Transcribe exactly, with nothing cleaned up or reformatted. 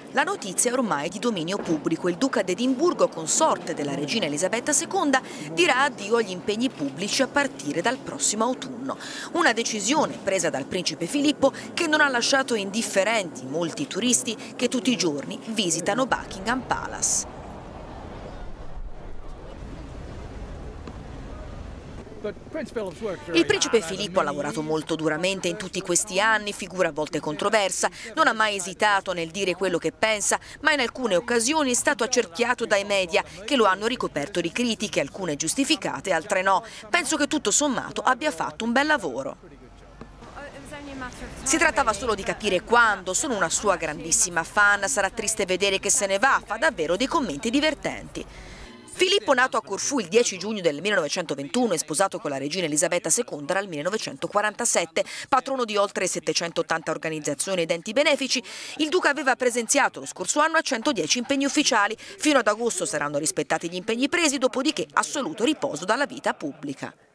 La notizia è ormai di dominio pubblico. Il duca d'Edimburgo, consorte della regina Elisabetta seconda, dirà addio agli impegni pubblici a partire dal prossimo autunno. Una decisione presa dal principe Filippo che non ha lasciato indifferenti molti turisti che tutti i giorni visitano Buckingham Palace. Il principe Filippo ha lavorato molto duramente in tutti questi anni, figura a volte controversa, non ha mai esitato nel dire quello che pensa, ma in alcune occasioni è stato accerchiato dai media che lo hanno ricoperto di critiche, alcune giustificate, altre no. Penso che tutto sommato abbia fatto un bel lavoro. Si trattava solo di capire quando, sono una sua grandissima fan, sarà triste vedere che se ne va, fa davvero dei commenti divertenti. Filippo, nato a Corfù il dieci giugno del millenovecentoventuno e sposato con la regina Elisabetta seconda dal millenovecentoquarantasette, patrono di oltre settecentottanta organizzazioni ed enti benefici, il duca aveva presenziato lo scorso anno a centodieci impegni ufficiali. Fino ad agosto saranno rispettati gli impegni presi, dopodiché assoluto riposo dalla vita pubblica.